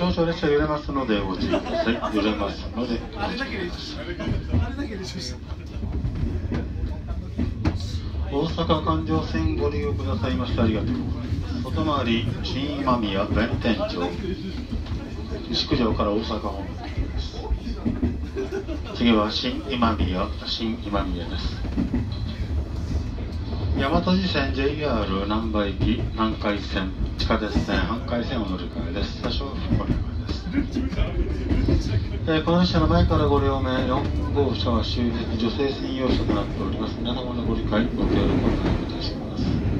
少々列車揺れますのでご注意ください。揺れますのであれだけ練習した。 大阪環状線ご利用くださいましてありがとうございます。外回り新今宮弁天町牛久城から大阪方面です。次は新今宮です。大和路線 JR 難波行き南海線地下鉄線阪海線お乗り換えです。車掌お願いです。この列車の前からご両名4号車は終日女性専用車となっております。皆様のご理解ご協力をお願いいたします。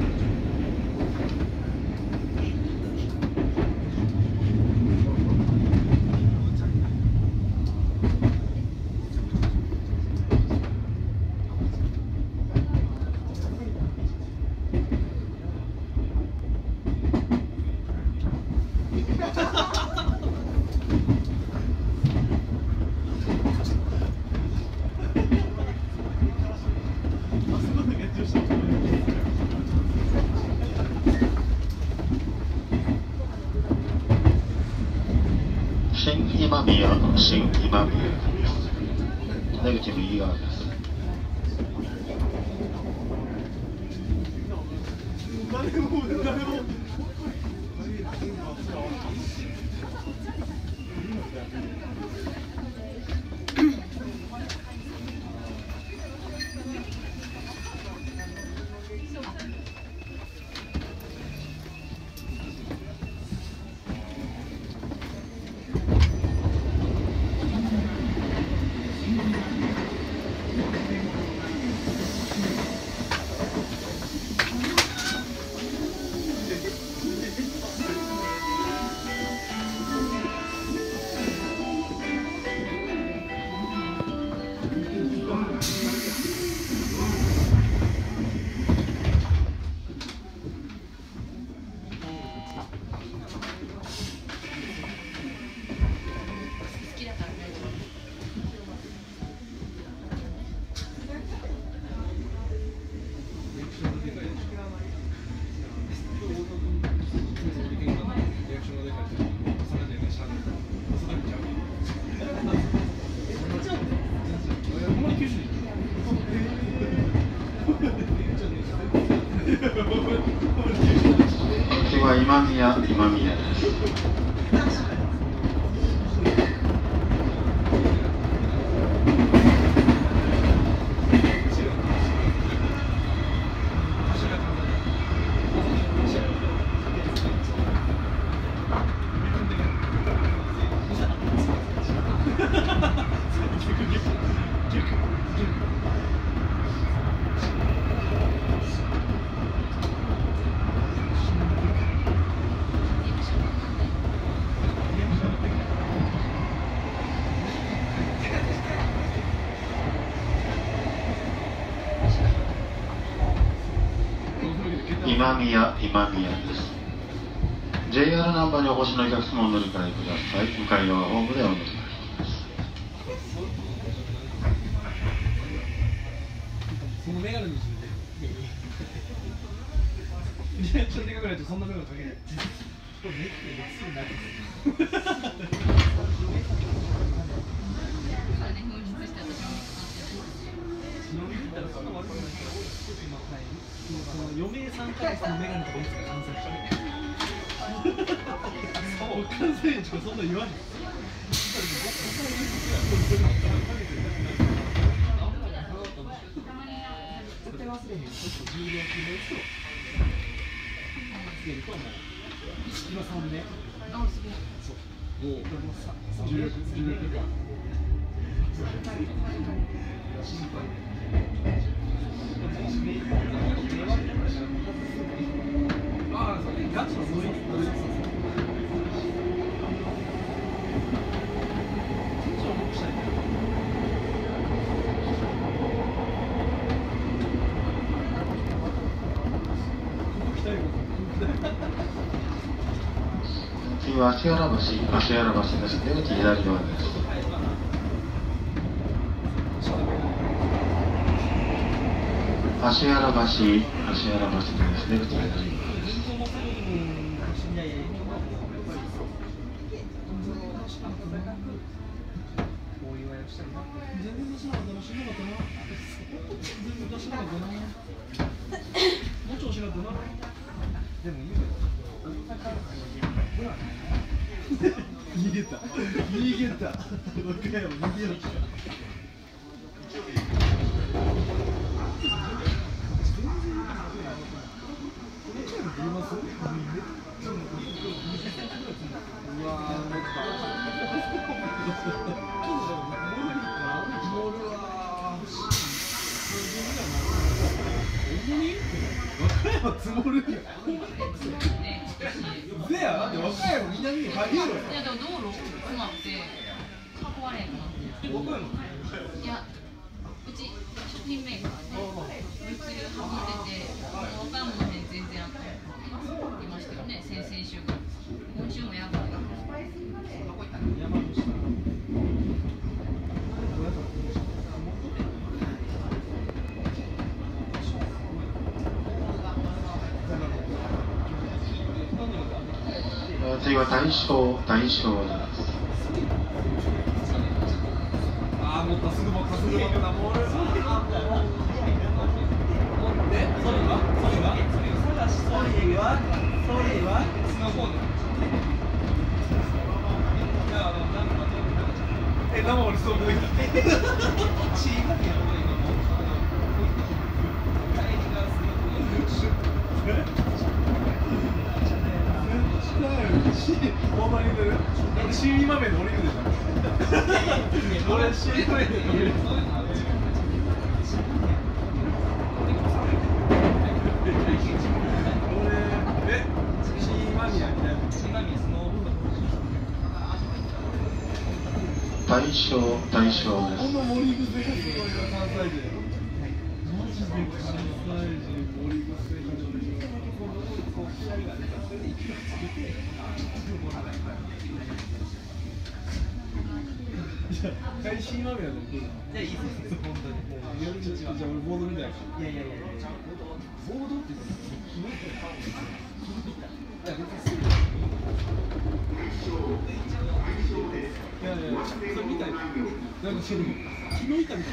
新今宮出口右側です。次は今宮です。今宮です。 JR 難波にお越しのお客様お乗り換えください。向かい側ホームでお乗り換えです。 そのメガネの字でリアクションでかくないとそんなメガネかけない。これネックで熱くなる。余命3ヶ月のメガネとかいつか完成した完成しかそんな言わない。絶対忘れへん。ちょっと重量級のやつをつけるともう今3年。そうもう重力が心配。ああ、それガチのそういう。 次は芦原橋です。出口左側です。芦原橋です。出口左側です。 全然出しなかったな、しんどかったな。全然出しなかったな。もう調子が出な。でもいいよ。逃げた。逃げた。和歌山逃げよう。うわー、めっち積もるやん。せや、だって和歌山南に入るよ。 いやでも道路詰まって囲われへんかな。 和歌山。 いや、うち食品メーカーで物流運んでて、和歌山の辺全然あったいましたよね。先々週が。今週もやばい。 山の下。 次は大正です。 ああ、持った、すぐ持った、すぐ持った、もう。持って、それは、スマホで。生俺そう思いた。ほんまに出る。俺シーマメで降りるでしょ。俺シーマメで降りる。俺シーマミヤみたいな。シーマミヤスノーボード。 大正です。 この森口がすごいな、関西人。マジで関西人森口開心豆やでも来るの。いや、いいです。本当に。もう、じゃあ俺ボードみたいな。いやいやいや。ボードっていや、別にいやいや、それみたいな。なんかそれ、木の板みたいな。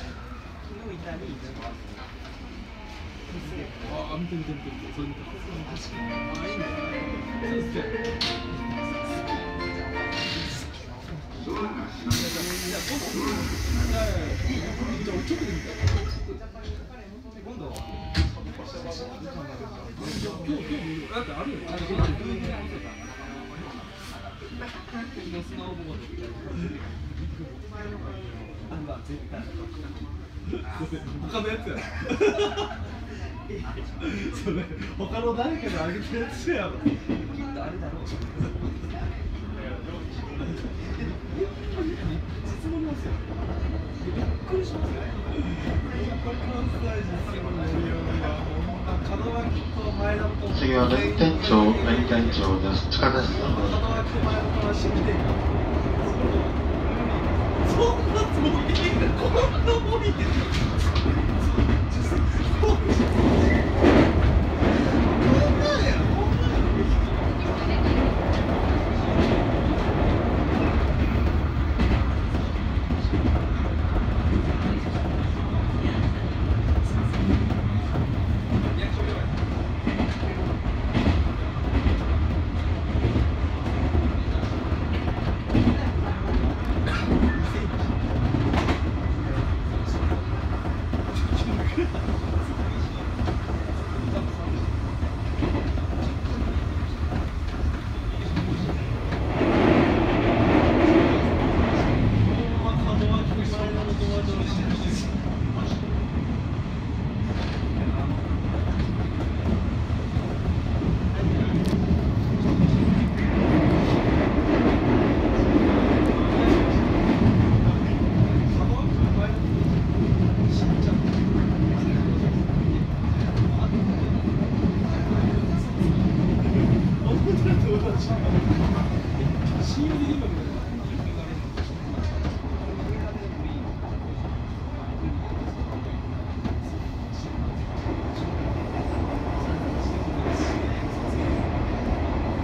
ああ、見て。それ見て。ああ、いいね。そうですね。いやいや、ちょっとで見た。今度は。今日だってあるよ。スノーボード。絶対。他のやつや。それ他の誰かであげたやつやろ。きっとあれだろう。質問ますよ。びっくりしますよ。 次は弁天町です。地下です。 そんなつもりでこんなもりで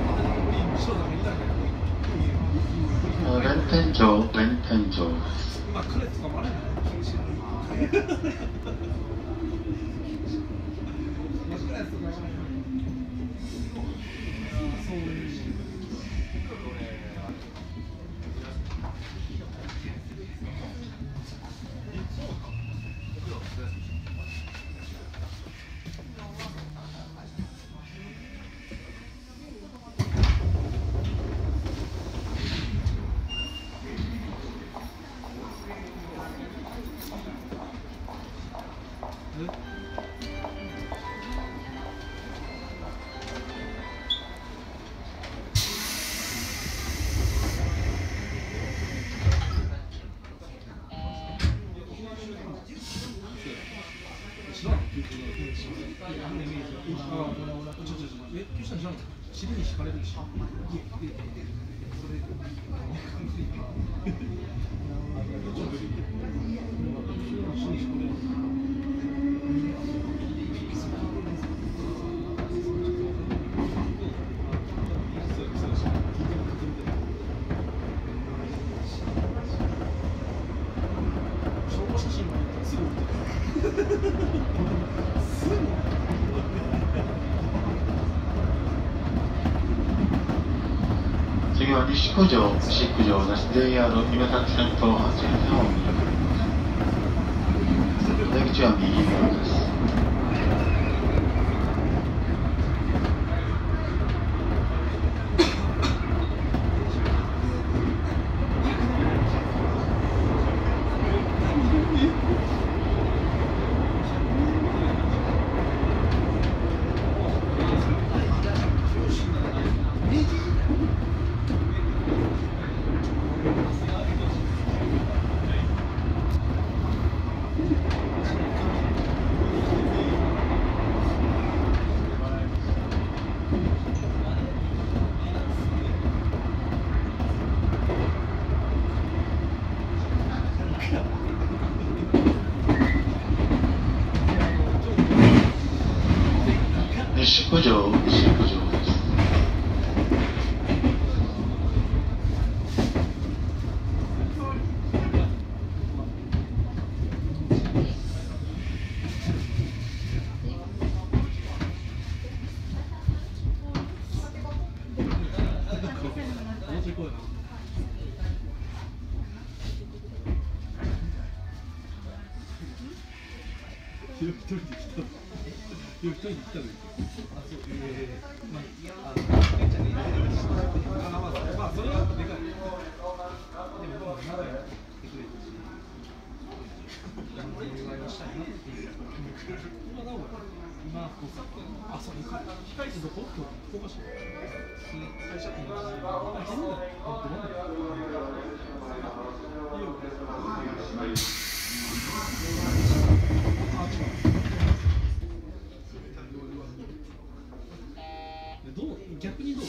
弁天町です。 あ、彼とかもあれだね。厳しいのに。そういう。尻に敷かれるし。 次は西九条、西九条です。JR 夢崎線と八重線を見る。出口は右側です。西九条、西九条です。 一人で来た。一人で来たの。まあそれはでかい。でも長い来てくれたし、お願いしたいなっていう。今なおあ、そう控えてどこ？福岡市。会社ってどう逆にどう？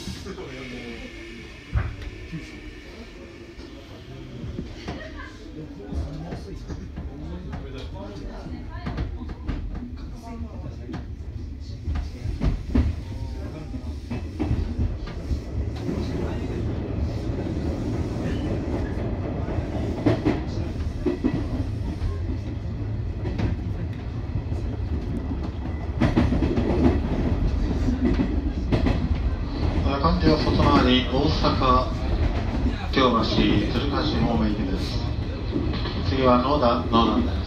九州。 関係は外回り大阪、京橋、鶴橋方面行きです。次は野田です。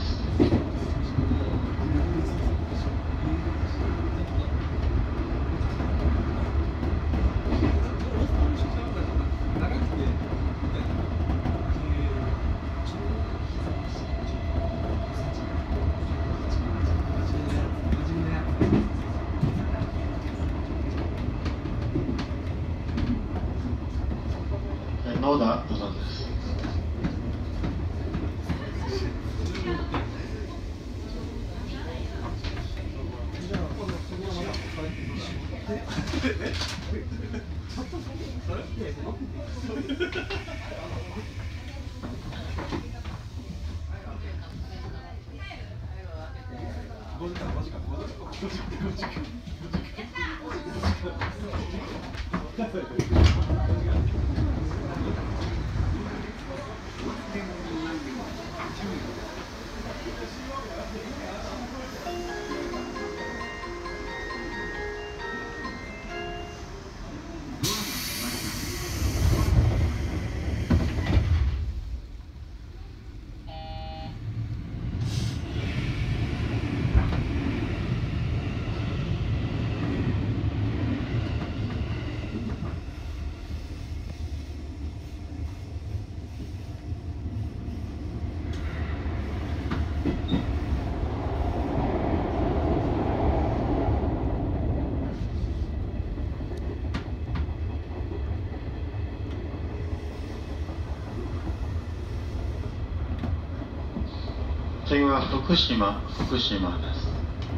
野田です。 次は福島です。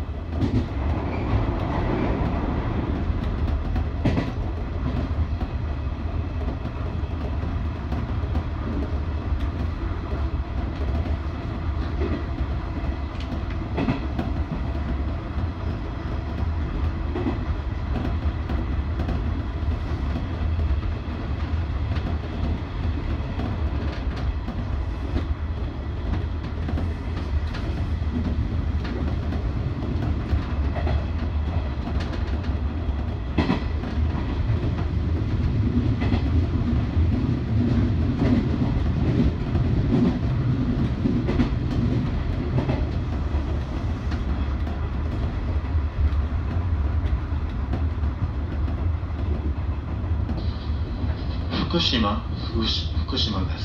福島です。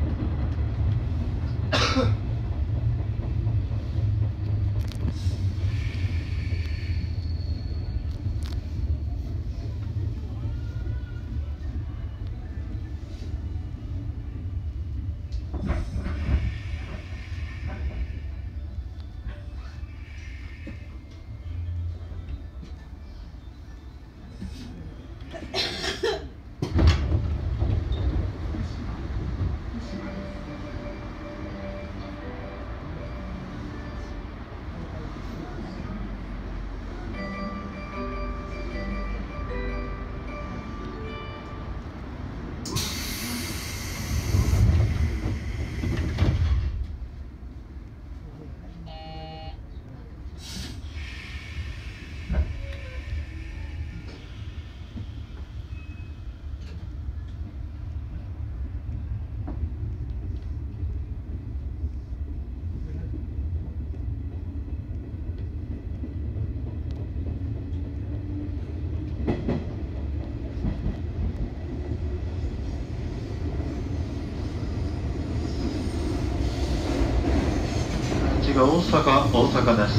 大阪です。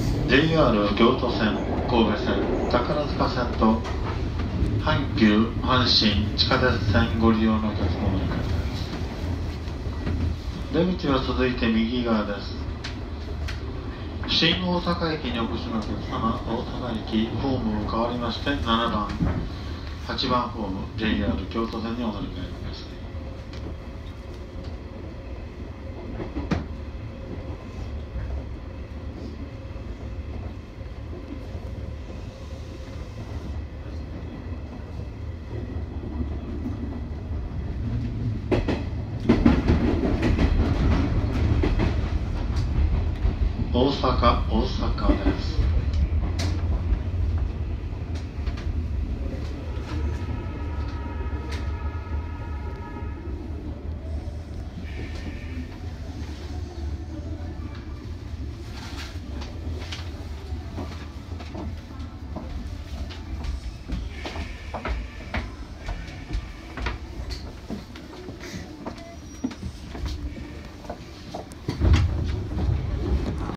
JR 京都線、神戸線、宝塚線と阪急阪神地下鉄線ご利用のお客様に限ります。出口は続いて右側です。新大阪駅にお越しのお客様、大阪駅ホームを変わりまして7番、8番ホーム JR 京都線にお乗り換えください。大阪です。